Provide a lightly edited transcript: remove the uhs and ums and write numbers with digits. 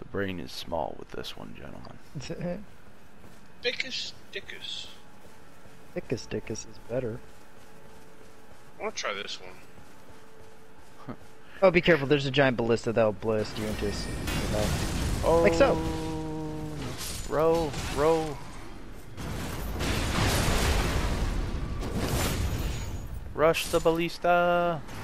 The brain is small with this one, gentlemen. Dickus, dickus. Dickus is better. I want to try this one. Oh, be careful, there's a giant ballista that'll blast you into Oh, like so. Row, row. Rush the ballista.